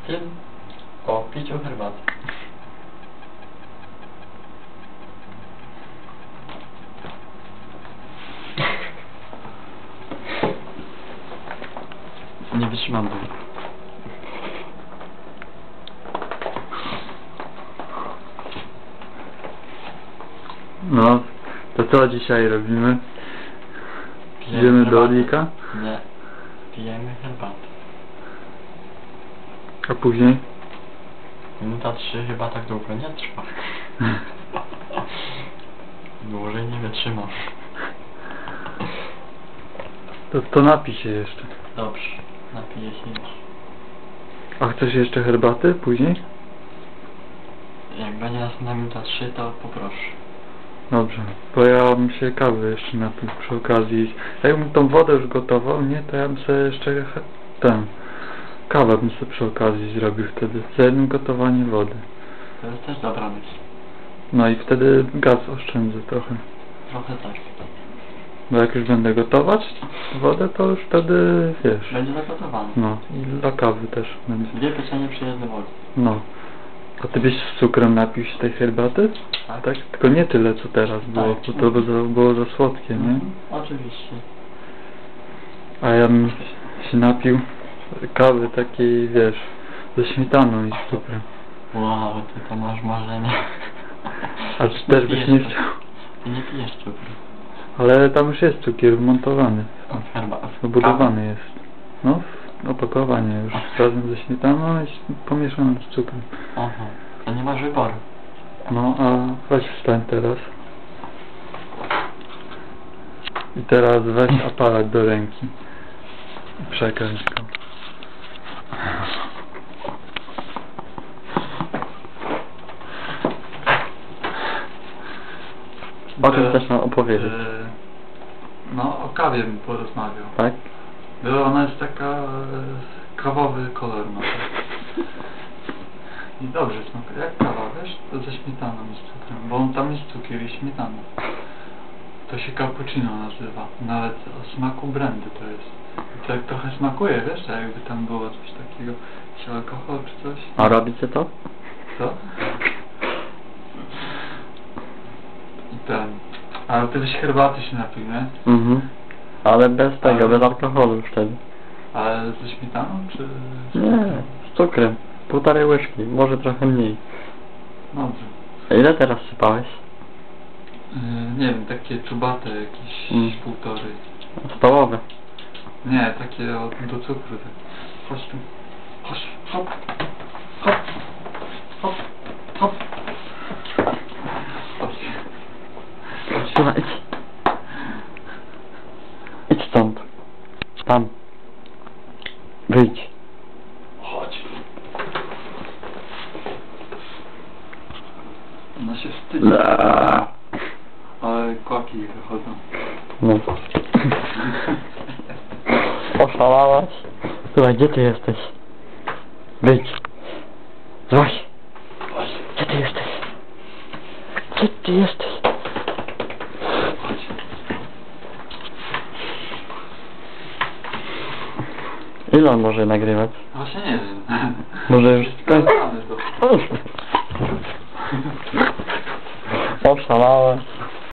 Film o piciu herbaty. Nie wytrzymam długo. No, to co dzisiaj robimy? Pijemy Idziemy do herbatę. Olika? Nie. Pijemy herbatę. A później? Minuta 3 chyba tak długo nie trwa. Dłużej nie wytrzymam. To napij się jeszcze. Dobrze, napiję się już. A chcesz jeszcze herbaty później? Jak będzie następna minuta 3, to poproszę. Dobrze, bo ja bym się kawy jeszcze napił przy okazji. Jakbym tą wodę już gotował, nie, to ja bym sobie jeszcze kawę bym sobie przy okazji zrobił wtedy. Za jednym gotowanie wody. To jest też dobra myśl. No i wtedy gaz oszczędzę trochę. Trochę tak. Bo jak już będę gotować wodę, to już wtedy wiesz. Będzie zagotowane. No i dla kawy też będzie. 2 pieczenie przy jednym ogniu. No. A ty byś z cukrem napił się tej herbaty? Tak? Tylko nie tyle co teraz było, Tak. bo to było za słodkie, nie? Oczywiście. A ja bym się napił kawy takiej, wiesz, ze śmietaną i z cukrem. Wow, ty to masz marzenie. A czy też byś nie chciał? Ty nie pijesz cukru. Ale tam już jest cukier wmontowany. Herba. Wbudowany jest. No, opakowanie już razem ze śmietaną i pomieszane z cukrem. Aha, to nie masz wyboru. No, a weź wstań teraz. I teraz weź aparat do ręki. I przekręć go. O czym chcesz nam opowiedzieć? No, o kawie bym porozmawiał. Tak? Bo ona jest taka kawowy kolor ma. I dobrze smakuje. Jak kawa, wiesz? To ze śmietaną i z cukrem. Bo tam jest cukier i śmietana. To się cappuccino nazywa. Nawet o smaku brandy to jest. I tak trochę smakuje, wiesz? Tak jakby tam było coś takiego. Jakiś alkohol czy coś. A robicie to? Co? I ten. Ale ty byś herbaty się napił, nie? Mhm. Ale bez tego, Ale- bez alkoholu już wtedy. Ale ze śmietaną czy... z Nie, cukrem? z cukrem. 1,5 łyżki, może trochę mniej. Dobrze. A ile teraz sypałeś? Nie wiem, takie czubate jakieś półtorej. Stołowe. Nie, takie do cukru. Tak. Chodź tu. Chodź. Hop. Hop. Hop. Hop. Chodź. Słuchaj, idź. Idź stąd. Tam. Wyjdź. Chodź. Ona się wstydzi. Ale kłaki wychodzą. No. Oszalałaś? Słuchaj, gdzie ty jesteś? Wyjdź. Złaś. Gdzie ty jesteś? Gdzie ty jesteś? Chodź. Ile on może nagrywać? Właśnie nie wiem. Może już Skalowany to. Oszalałaś.